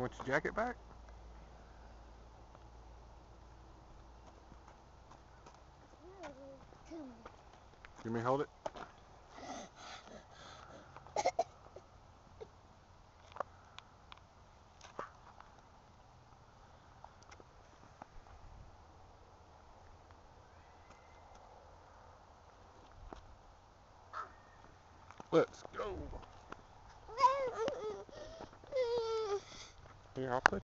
want your jacket back? You may hold it? Let's go. Here, I'll put